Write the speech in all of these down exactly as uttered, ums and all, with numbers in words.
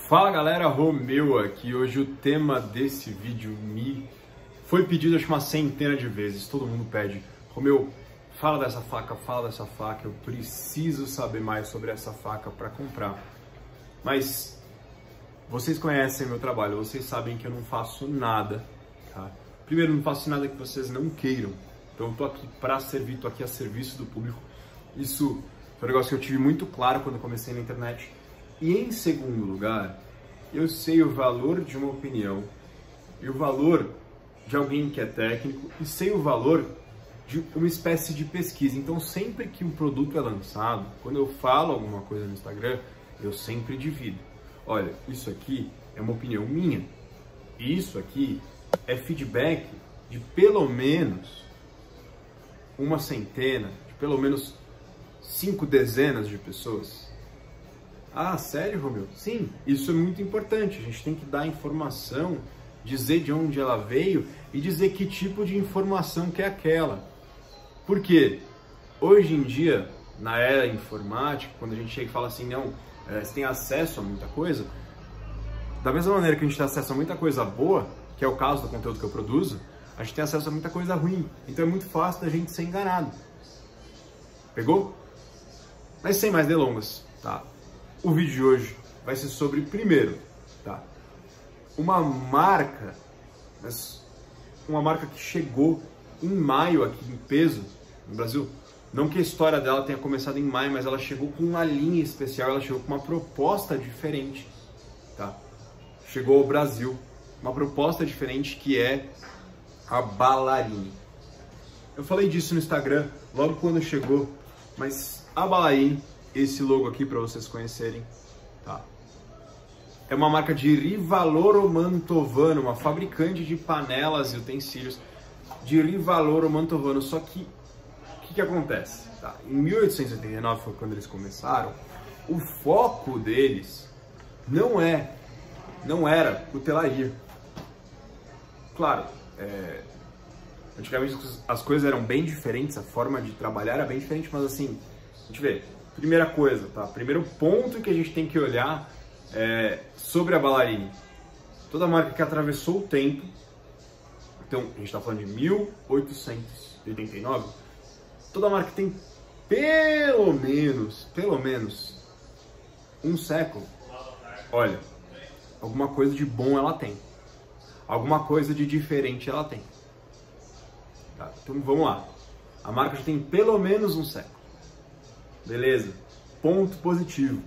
Fala galera, Romeu aqui. Hoje o tema desse vídeo me foi pedido acho uma centena de vezes. Todo mundo pede: Romeu, fala dessa faca, fala dessa faca. Eu preciso saber mais sobre essa faca para comprar. Mas vocês conhecem meu trabalho, vocês sabem que eu não faço nada, tá? Primeiro, não faço nada que vocês não queiram. Então eu tô aqui para servir, tô aqui a serviço do público. Isso foi um negócio que eu tive muito claro quando eu comecei na internet. E em segundo lugar, eu sei o valor de uma opinião e o valor de alguém que é técnico e sei o valor de uma espécie de pesquisa. Então sempre que um produto é lançado, quando eu falo alguma coisa no Instagram, eu sempre divido. Olha, isso aqui é uma opinião minha. E isso aqui é feedback de pelo menos uma centena, de pelo menos cinco dezenas de pessoas. Ah, sério, Romeu? Sim, isso é muito importante. A gente tem que dar informação, dizer de onde ela veio e dizer que tipo de informação que é aquela. Por quê? Hoje em dia, na era informática, quando a gente chega e fala assim, não, é, você tem acesso a muita coisa, da mesma maneira que a gente tem acesso a muita coisa boa, que é o caso do conteúdo que eu produzo, a gente tem acesso a muita coisa ruim. Então é muito fácil da gente ser enganado. Pegou? Mas sem mais delongas, tá? O vídeo de hoje vai ser sobre, primeiro, tá? Uma marca, mas uma marca que chegou em maio aqui em peso no Brasil. Não que a história dela tenha começado em maio, mas ela chegou com uma linha especial, ela chegou com uma proposta diferente, tá? Chegou ao Brasil, uma proposta diferente que é a Ballarini. Eu falei disso no Instagram logo quando chegou, mas a Ballarini, esse logo aqui para vocês conhecerem, tá? É uma marca de Rivaloro Mantovano, uma fabricante de panelas e utensílios de Rivaloro Mantovano. Só que o que, que acontece? Tá? Em mil oitocentos e oitenta e nove foi quando eles começaram. O foco deles não é, não era cutelaria. Claro, é, antigamente as coisas eram bem diferentes, a forma de trabalhar era bem diferente, mas assim, a gente vê. Primeira coisa, tá? Primeiro ponto que a gente tem que olhar é sobre a Ballarini. Toda marca que atravessou o tempo, então a gente está falando de mil oitocentos e oitenta e nove, toda marca que tem pelo menos, pelo menos um século, olha, alguma coisa de bom ela tem, alguma coisa de diferente ela tem. Tá? Então vamos lá, a marca já tem pelo menos um século. Beleza, ponto positivo.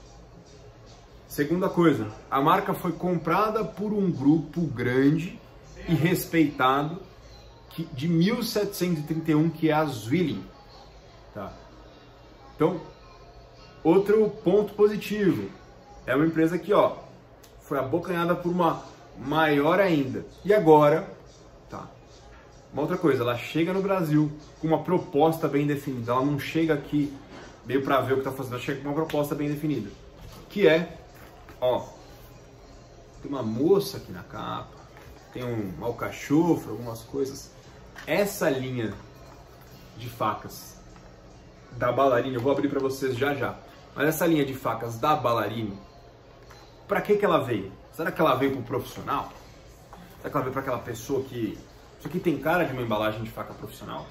Segunda coisa, a marca foi comprada por um grupo grande e respeitado que, de mil setecentos e trinta e um, que é a Zwilling. Tá? Então, outro ponto positivo, é uma empresa que ó, foi abocanhada por uma maior ainda. E agora, tá? Uma outra coisa, ela chega no Brasil com uma proposta bem definida, ela não chega aqui meio para ver o que tá fazendo, chega com uma proposta bem definida, que é, ó, tem uma moça aqui na capa, tem um alcachofre, algumas coisas. Essa linha de facas da Ballarini, eu vou abrir para vocês já já, mas essa linha de facas da Ballarini, para que que ela veio? Será que ela veio para o profissional? Será que ela veio para aquela pessoa que, isso aqui tem cara de uma embalagem de faca profissional?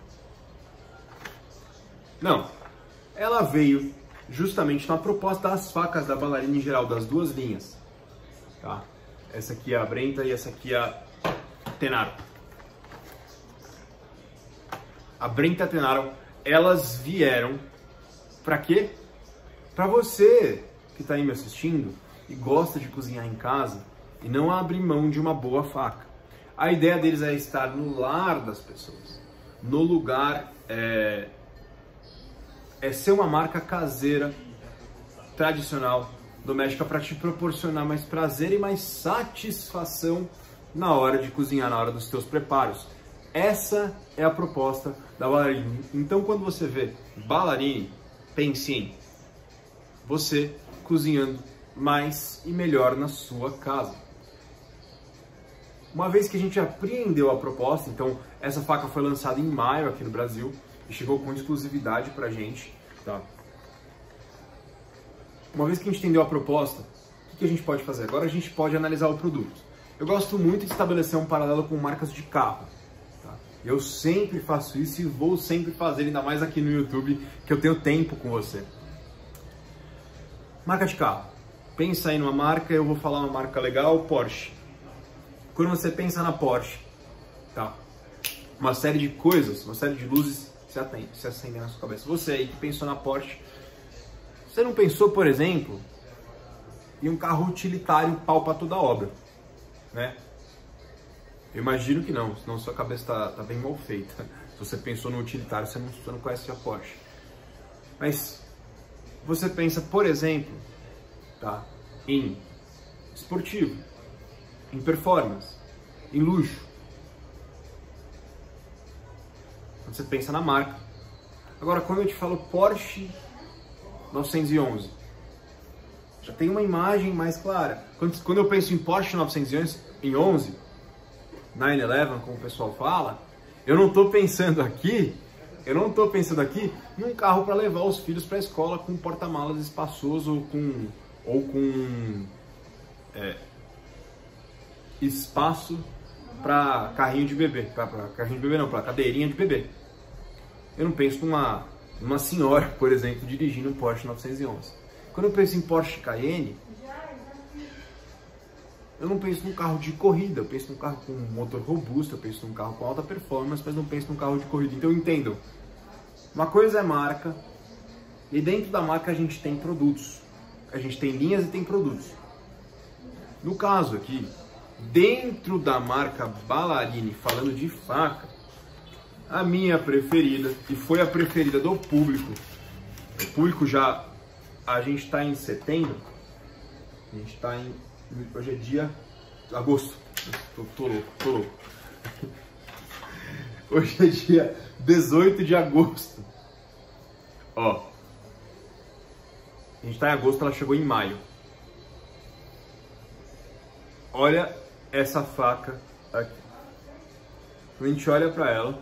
Não. Ela veio justamente na proposta das facas da Ballarini em geral, das duas linhas. Tá? Essa aqui é a Brenta e essa aqui é a Tenaro. A Brenta e a Tenaro, elas vieram para quê? Para você que está aí me assistindo e gosta de cozinhar em casa e não abre mão de uma boa faca. A ideia deles é estar no lar das pessoas, no lugar... É... é ser uma marca caseira, tradicional, doméstica, para te proporcionar mais prazer e mais satisfação na hora de cozinhar, na hora dos teus preparos. Essa é a proposta da Ballarini. Então, quando você vê Ballarini, pense em você cozinhando mais e melhor na sua casa. Uma vez que a gente apreendeu a proposta, então essa faca foi lançada em maio aqui no Brasil, e chegou com exclusividade pra gente, tá? Uma vez que a gente entendeu a proposta, o que a gente pode fazer? Agora a gente pode analisar o produto. Eu gosto muito de estabelecer um paralelo com marcas de carro. Tá? Eu sempre faço isso e vou sempre fazer, ainda mais aqui no YouTube, que eu tenho tempo com você. Marca de carro. Pensa aí numa marca, eu vou falar uma marca legal, Porsche. Quando você pensa na Porsche, tá? Uma série de coisas, uma série de luzes se, atende, se acendem na sua cabeça. Você aí que pensou na Porsche, você não pensou, por exemplo, em um carro utilitário pau para toda obra, né? Eu imagino que não, senão sua cabeça tá, tá bem mal feita. Se você pensou no utilitário, você não, você não conhece a Porsche. Mas você pensa, por exemplo, tá, em esportivo, em performance, em luxo. Você pensa na marca. Agora, quando eu te falo Porsche novecentos e onze, já tem uma imagem mais clara. Quando, quando eu penso em Porsche novecentos e onze, nove eleven, como o pessoal fala, eu não estou pensando aqui, eu não estou pensando aqui num carro para levar os filhos para a escola com um porta-malas espaçoso ou com, ou com é, espaço para carrinho de bebê, para carrinho de bebê não, para cadeirinha de bebê. Eu não penso numa, numa senhora, por exemplo, dirigindo um Porsche novecentos e onze. Quando eu penso em Porsche Cayenne, eu não penso num carro de corrida, eu penso num carro com um motor robusto, eu penso num carro com alta performance, mas não penso num carro de corrida. Então entendam, uma coisa é marca, e dentro da marca a gente tem produtos, a gente tem linhas e tem produtos. No caso aqui, dentro da marca Ballarini, falando de faca, a minha preferida, e foi a preferida do público, o público já, a gente está em setembro, a gente está em, hoje é dia, agosto, tô, tô louco, tô louco, hoje é dia dezoito de agosto, ó, a gente está em agosto, ela chegou em maio, olha essa faca aqui, quando a gente olha para ela,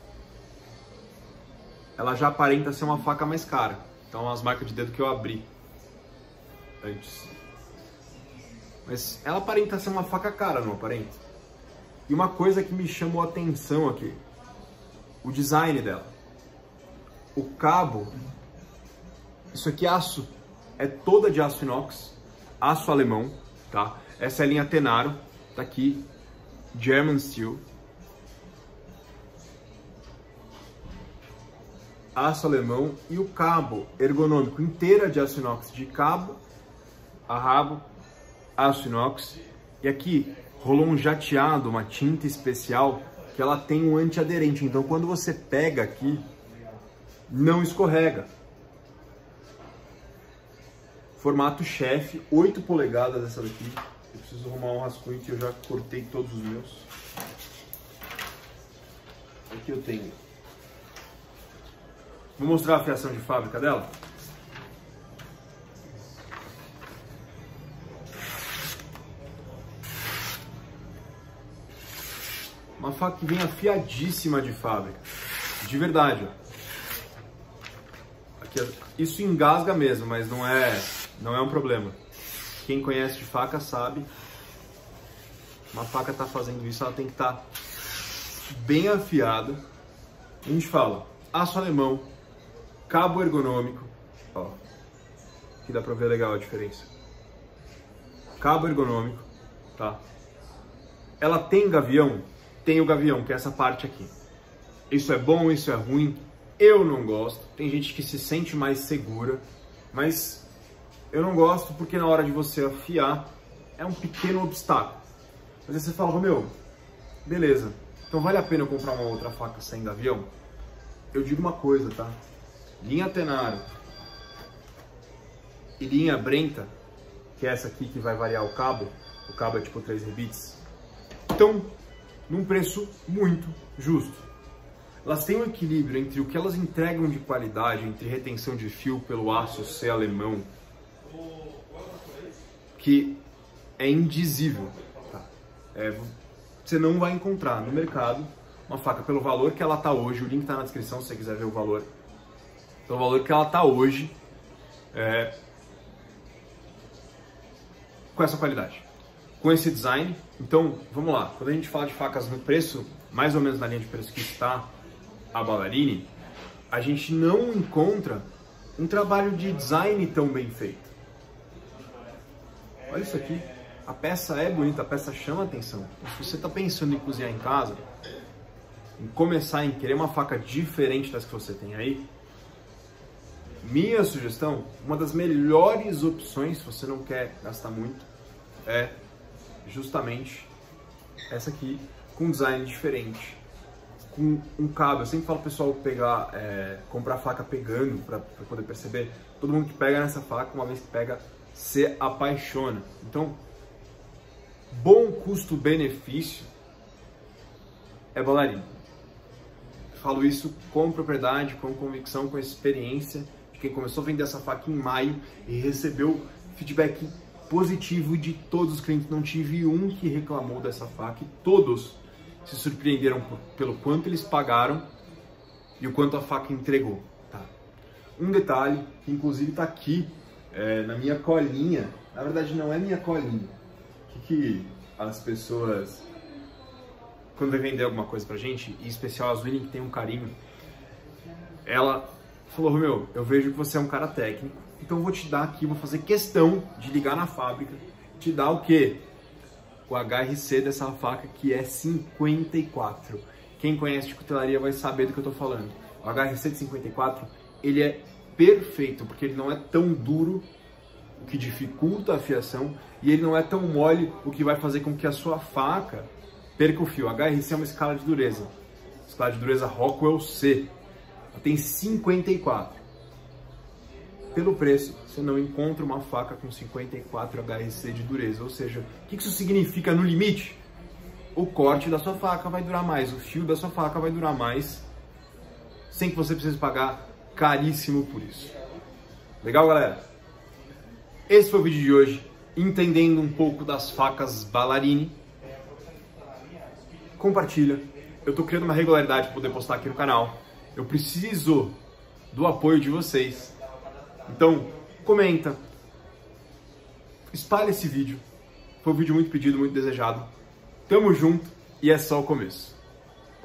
ela já aparenta ser uma faca mais cara. Então, as marcas de dedo que eu abri antes. Mas ela aparenta ser uma faca cara, não aparenta? E uma coisa que me chamou a atenção aqui, o design dela. O cabo, isso aqui é aço, é toda de aço inox, aço alemão, tá? Essa é a linha Tenaro, tá aqui, German Steel. Aço alemão e o cabo ergonômico inteira de aço inox, de cabo a rabo, aço inox. E aqui rolou um jateado, uma tinta especial que ela tem um antiaderente, então quando você pega aqui, não escorrega. Formato chefe, oito polegadas essa daqui. Eu preciso arrumar um rascunho que eu já cortei todos os meus. Aqui eu tenho. Vou mostrar a fiação de fábrica dela. Uma faca que vem afiadíssima de fábrica. De verdade, ó. Aqui, isso engasga mesmo, mas não é, não é um problema. Quem conhece de faca sabe. Uma faca tá fazendo isso, ela tem que estar bem afiada. A gente fala aço alemão, cabo ergonômico, ó, aqui dá pra ver legal a diferença. Cabo ergonômico, tá? Ela tem gavião? Tem o gavião, que é essa parte aqui. Isso é bom, isso é ruim? Eu não gosto. Tem gente que se sente mais segura, mas eu não gosto porque na hora de você afiar é um pequeno obstáculo. Mas aí você fala, meu, beleza, então vale a pena eu comprar uma outra faca sem gavião? Eu digo uma coisa, tá? Linha Tenaro e linha Brenta, que é essa aqui que vai variar o cabo, o cabo é tipo três rebites, estão num preço muito justo. Elas têm um equilíbrio entre o que elas entregam de qualidade, entre retenção de fio pelo aço ser alemão, que é indizível. Tá? É, você não vai encontrar no mercado uma faca pelo valor que ela está hoje, o link está na descrição se você quiser ver o valor, pelo valor que ela está hoje, é, com essa qualidade, com esse design. Então, vamos lá. Quando a gente fala de facas no preço, mais ou menos na linha de preço que está a Ballarini, a gente não encontra um trabalho de design tão bem feito. Olha isso aqui. A peça é bonita, a peça chama atenção. Se você está pensando em cozinhar em casa, em começar em querer uma faca diferente das que você tem aí, minha sugestão, uma das melhores opções, se você não quer gastar muito, é justamente essa aqui, com design diferente, com um cabo. Eu sempre falo pro pessoal pegar, é, comprar faca pegando, para poder perceber. Todo mundo que pega nessa faca, uma vez que pega, se apaixona. Então, bom custo-benefício é Ballarini. Falo isso com propriedade, com convicção, com experiência de quem começou a vender essa faca em maio e recebeu feedback positivo de todos os clientes. Não tive um que reclamou dessa faca e todos se surpreenderam por, pelo quanto eles pagaram e o quanto a faca entregou. Tá? Um detalhe que inclusive está aqui é, na minha colinha, na verdade não é minha colinha. O que, que as pessoas, quando vai vender alguma coisa pra gente, em especial a Zwilling, que tem um carinho, ela falou: Romeu, eu vejo que você é um cara técnico, então eu vou te dar aqui, vou fazer questão de ligar na fábrica, te dar o quê? O H R C dessa faca, que é cinquenta e quatro. Quem conhece de cutelaria vai saber do que eu tô falando. O H R C de cinquenta e quatro, ele é perfeito, porque ele não é tão duro, o que dificulta a afiação, e ele não é tão mole, o que vai fazer com que a sua faca perca o fio. A H R C é uma escala de dureza, escala de dureza Rockwell C. Ela tem cinquenta e quatro. Pelo preço, você não encontra uma faca com cinquenta e quatro H R C de dureza. Ou seja, o que isso significa no limite? O corte da sua faca vai durar mais, o fio da sua faca vai durar mais, sem que você precise pagar caríssimo por isso. Legal, galera? Esse foi o vídeo de hoje, entendendo um pouco das facas Ballarini. Compartilha. Eu tô criando uma regularidade para poder postar aqui no canal. Eu preciso do apoio de vocês. Então, comenta. Espalha esse vídeo. Foi um vídeo muito pedido, muito desejado. Tamo junto e é só o começo.